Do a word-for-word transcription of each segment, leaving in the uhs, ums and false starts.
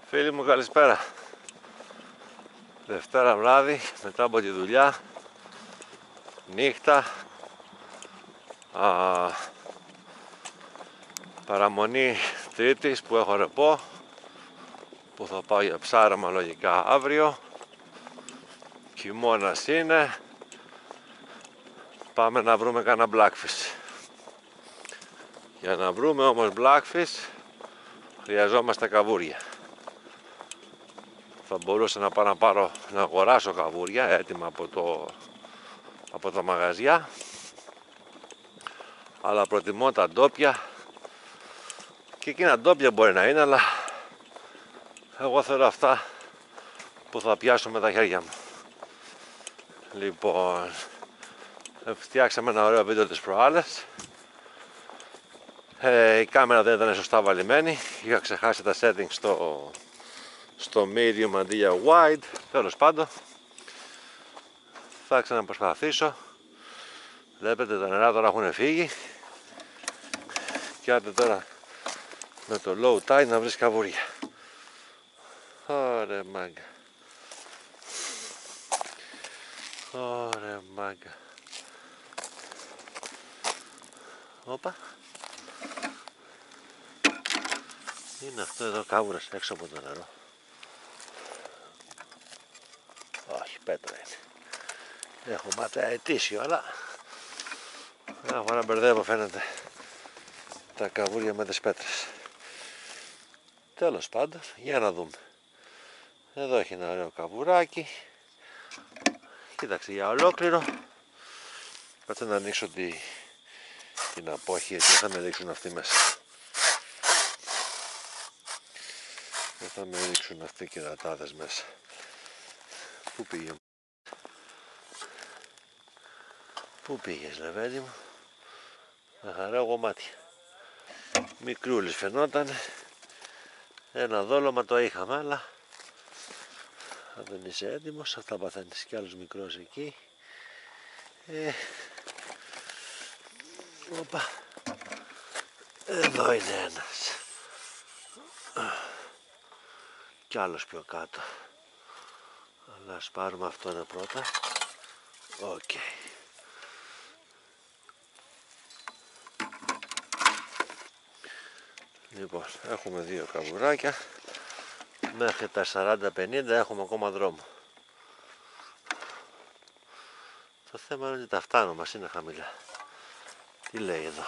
Φίλοι μου, καλησπέρα. Δευτέρα βράδυ, μετά από τη δουλειά, νύχτα, α, παραμονή Τρίτης που έχω ρεπό, που θα πάω για ψάραμα λογικά αύριο. Χειμώνας είναι, πάμε να βρούμε κάνα blackfish. Για να βρούμε όμως blackfish χρειαζόμαστε καβούρια. Θα μπορούσα να πάω να πάρω, να αγοράσω καβούρια έτοιμα από, το, από τα μαγαζιά, αλλά προτιμώ τα ντόπια, και εκείνα ντόπια μπορεί να είναι, αλλά εγώ θέλω αυτά που θα πιάσω με τα χέρια μου. Λοιπόν, φτιάξαμε ένα ωραίο βίντεο τις προάλλες. Ε, η κάμερα δεν ήταν σωστά βαλημένη, είχα ξεχάσει τα settings στο, στο medium αντί για wide. Τέλος πάντων, θα ξαναπροσπαθήσω. Βλέπετε τα νερά τώρα έχουν φύγει και άντε τώρα με το low tide να βρεις καβούρια. Ωρε μάγκα, ωρε μάγκα. Όπα, είναι αυτό εδώ κάβουρας έξω από το νερό. Όχι, πέτρα είναι. Έχω μάταια ετήσιο, αλλά έχω να μπερδεύω φαίνεται τα καβούρια με τις πέτρες. Τέλος πάντων, για να δούμε. Εδώ έχει ένα ωραίο καβουράκι. Κοίταξε για ολόκληρο. Κάτσε να ανοίξω τη, την απόχη, έτσι θα με ρίξουν αυτοί μέσα. Δεν θα με ρίξουν αυτοί οι κερατάδες μέσα. Πού πήγε? Πού πήγες λεβέντη μου? Με χαρά εγώ μάτια. Μικρούλης φαινόταν. Ένα δόλωμα το είχαμε, αλλά αν δεν είσαι έτοιμος θα παθαίνεις κι άλλος μικρός εκεί. Ε, οπα. Εδώ είναι ένας. Κι άλλος πιο κάτω. Αλλά ας πάρουμε αυτό ένα πρώτα. Οκ. Okay. Λοιπόν, έχουμε δύο καβουράκια. Μέχρι τα σαράντα πενήντα έχουμε ακόμα δρόμο. Το θέμα είναι ότι τα φτάνω, μας είναι χαμηλά. Τι λέει εδώ?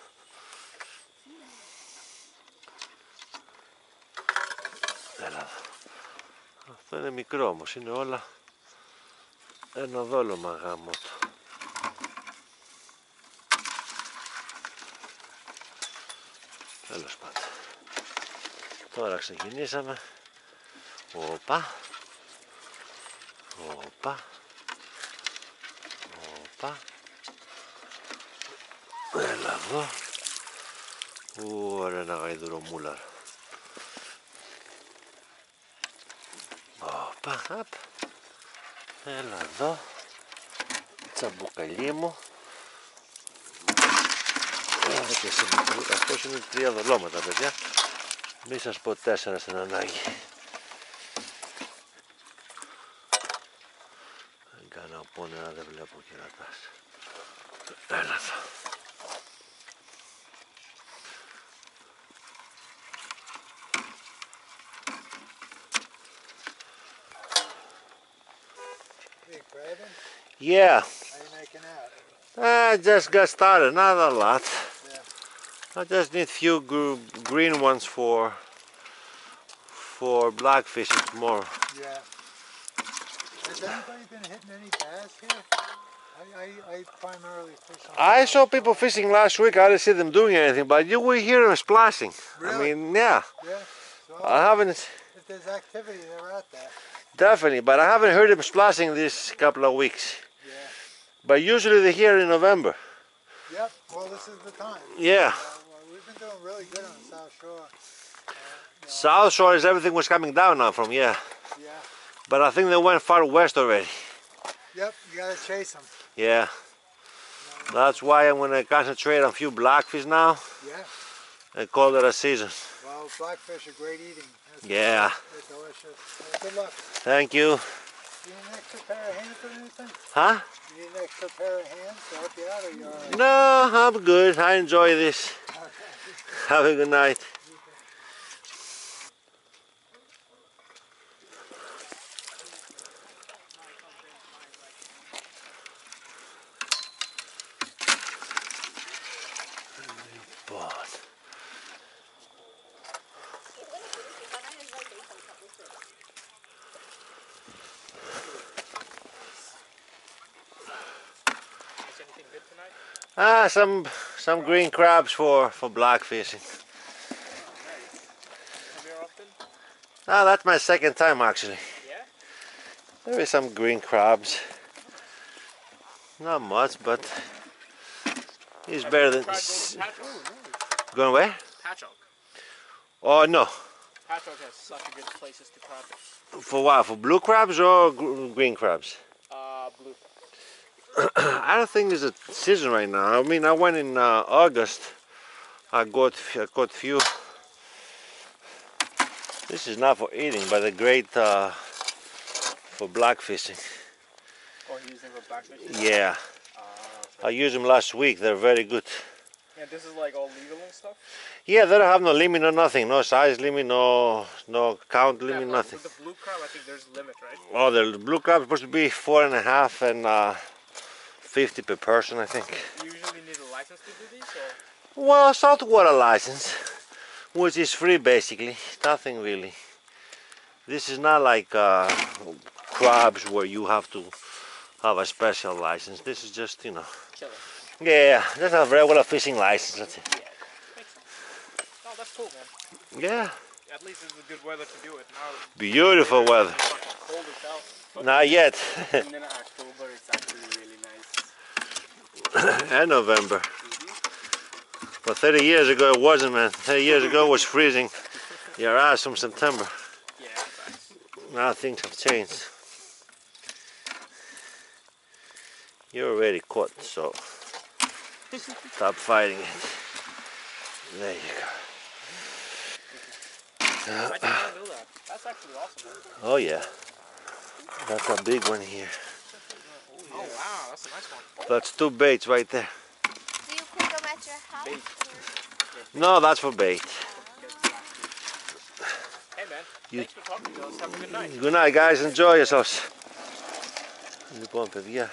Έλα εδώ. Αυτό είναι μικρό όμως, είναι όλα ένα δόλωμα γάμο του. Τέλος πάντων. Τώρα ξεκινήσαμε. Οπα. Οπα. Οπα. Έλα εδώ. Ωραία, ένα γαϊδουρομούλαρ. Οπα, απ. Έλα εδώ. Τσαμπουκαλί μου. Έλα και σε μικρού. Αυτός είναι τρία δολώματα, παιδιά. Μη σας πω τέσσερα στην ανάγκη. Δεν κάνω πόνερα, δεν βλέπω κερατάς. Έλα εδώ. Yeah. How you making out? I just got started, not a lot. Yeah. I just need few gr green ones for for blackfish tomorrow. Yeah. Has anybody been hitting any bass here? I, I, I primarily fish on. I saw people fishing last week. I didn't see them doing anything, but you will hear them splashing. Really? I mean, yeah. Yeah. So I haven't if there's activity, they're out there. definitely, but I haven't heard them splashing this couple of weeks. Yeah. But usually they're here in November. Yep. Well, this is the time. Yeah. Uh, well, we've been doing really good on the South Shore. Uh, you know, South Shore is everything was coming down now from, yeah. Yeah. But I think they went far west already. Yep. You gotta chase them. Yeah. That's why I'm going to concentrate on a few blackfish now Yeah. and call it a season. Well, blackfish are great eating. Yeah. They're delicious. Well, good luck. Thank you. Do you need an extra pair of hands or anything? Huh? You need an extra pair of hands to help you out, or you're all right? No, I'm good. I enjoy this. Have a good night. Anything good tonight? Ah, some some green crabs for for black fishing. Come here often? Ah, that's my second time actually. Yeah? There is some green crabs. Not much, but it's Have better you than tried going to Patchogue? going where? Patchogue. Oh no. Patchogue has such a good places to crab fish. For what? For blue crabs or gr green crabs? Uh, blue. I don't think there's a season right now. I mean, I went in uh, August. I got I got few. This is not for eating, but a great uh, for black fishing. Oh, you use them for black fish? Yeah, Uh, I used them last week. They're very good. yeah, this is like all legal and stuff? Yeah, they don't have no limit, no nothing, no size limit, no no count limit, yeah, nothing. With the blue crab, I think there's a limit, right? Oh, the blue crab is supposed to be four and a half and uh, fifty per person, I think. You usually need a license to do these, or? Well, saltwater license, which is free basically, nothing really. This is not like uh, crabs where you have to have a special license. This is just, you know. Chilling. Yeah, just a regular fishing license. That's it. Yeah, makes sense. Oh, that's cool, man. Yeah. At least it's a good weather to do it. Now Beautiful weather. it's fucking cold as hell. But Not yet. and then in October, it's actually really nice. And November. Mm-hmm. But thirty years ago it wasn't, man. thirty years ago it was freezing your ass from September. Yeah, facts. Now things have changed. You're already caught, so stop fighting it. There you go. I did not know that. That's actually awesome. Man. Oh yeah. That's a big one here. Oh wow, that's a nice one. That's two baits right there. Do you cook them at your house? Bait. No, that's for bait. Hey man, You- thanks for talking to us. Have a good night. Good night guys, enjoy yourselves. Λοιπόν παιδιά,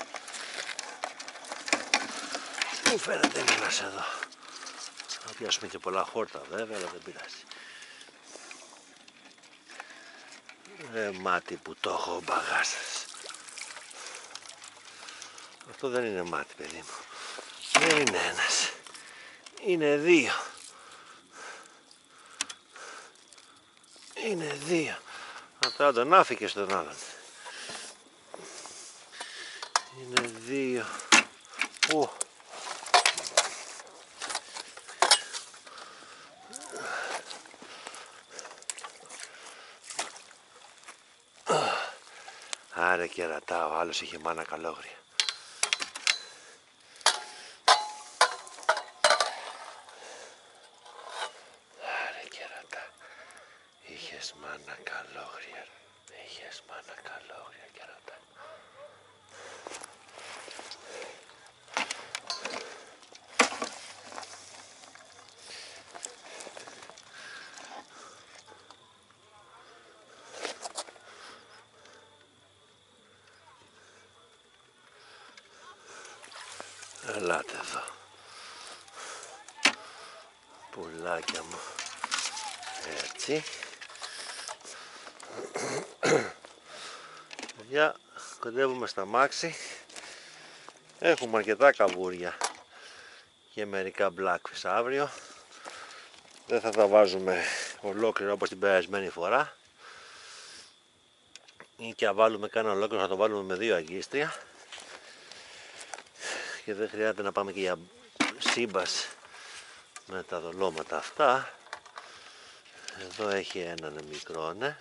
μου φαίνεται ένας εδώ. Θα πιάσουμε και πολλά χόρτα βέβαια, αλλά δεν πειράζει. Ρε μάτι που το έχω ο μπαγάσας. Αυτό δεν είναι μάτι παιδί μου. Δεν είναι ένας. Είναι δύο. Είναι δύο. Α, τώρα τον άφηκε στον άλλον. Είναι δύο. Ου. Άρε κερατά, ο άλλος είχε μάνα καλόγρια. Άρε κερατά, είχες μάνα καλόγρια. Είχες μάνα καλόγρια κερατά. Ελάτε εδώ. Πουλάκια μου. Έτσι. Παιδιά, κοντεύουμε στα μάξι. Έχουμε αρκετά καβούρια και μερικά blackfish αύριο. Δεν θα τα βάζουμε ολόκληρα όπως την περασμένη φορά. Ή και αν βάλουμε κάνα ολόκληρο θα το βάλουμε με δύο αγκίστρια. Και δεν χρειάζεται να πάμε και για σύμπας με τα δολώματα αυτά. Εδώ έχει έναν μικρό, ναι.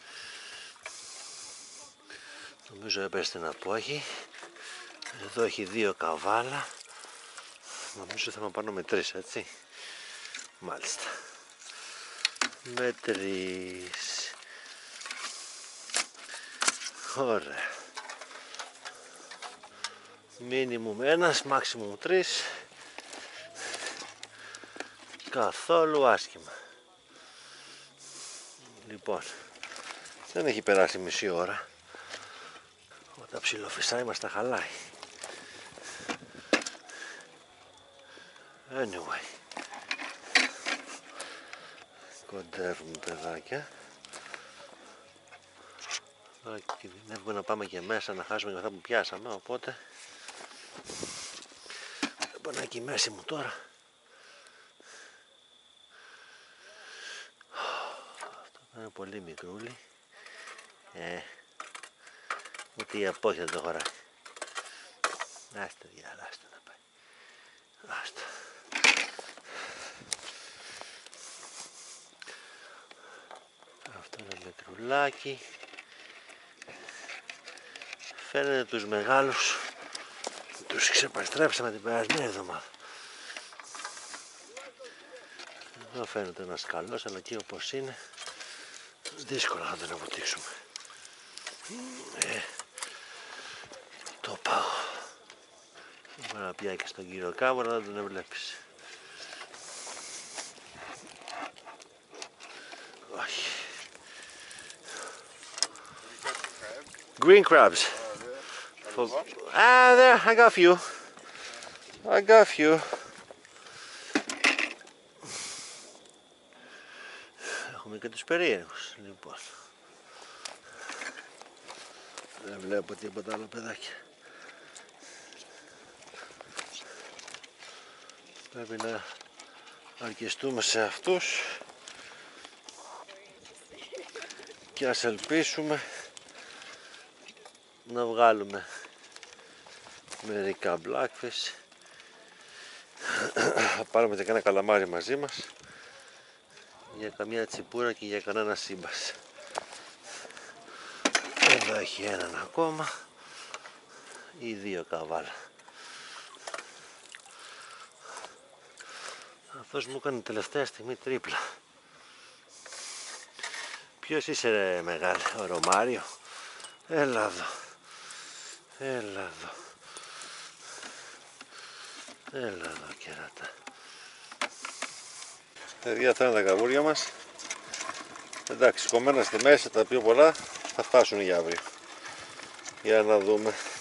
Νομίζω έπεσε να πω έχει. Εδώ έχει δύο καβάλα. Νομίζω θα πάμε πάνω με τρεις, έτσι. Μάλιστα. με τρεις. Ωραία. Μίνιμουμ ένας, μάξιμουμ τρεις. Καθόλου άσχημα. Λοιπόν, δεν έχει περάσει μισή ώρα. Όταν ψιλοφυσάει μας τα χαλάει. Anyway. Κοντεύουμε παιδάκια. Τώρα κινδυνεύουμε να πάμε και μέσα να χάσουμε και αυτά που πιάσαμε, οπότε μπανάκι μέση μου τώρα. Αυτό είναι πολύ μικρούλι. Ε, ούτε η απόχη δεν το χωράει. Άστε διάλα, άστε να πάει. Άστα. Αυτό είναι μικρουλάκι. Φαίνεται τους μεγάλους τους ξεπαστρέψαμε την περασμένη εβδομάδα. Εδώ φαίνεται ένας καλός, αλλά εκεί όπως είναι δύσκολα να τον αποτύξουμε. Ε, το πάω. Μπορεί να πιάει και στον κύριο κάμερα να τον βλέπεις. Όχι. Green crabs. For... Ah, there, I got you. I got you. Έχουμε και τους περίεργους, λοιπόν. Δεν βλέπω τίποτα άλλο παιδάκια. Πρέπει να αρκεστούμε σε αυτούς και ας ελπίσουμε να βγάλουμε μερικά blackfish. Θα πάρουμε και κανένα καλαμάρι μαζί μας για καμιά τσιπούρα και για κανένα σύμπας. Εδώ έχει έναν ακόμα ή δύο καβάλα. Αυτός μου έκανε τελευταία στιγμή τρίπλα. Ποιος είσαι ρε μεγάλη, ο Ρωμάριο? Έλα εδώ. Έλα εδώ. Έλα εδώ κεράτα. Παιδιά, αυτά είναι τα καβούρια μας. Εντάξει, κομμένα στη μέση τα πιο πολλά θα φτάσουν για αύριο. Για να δούμε.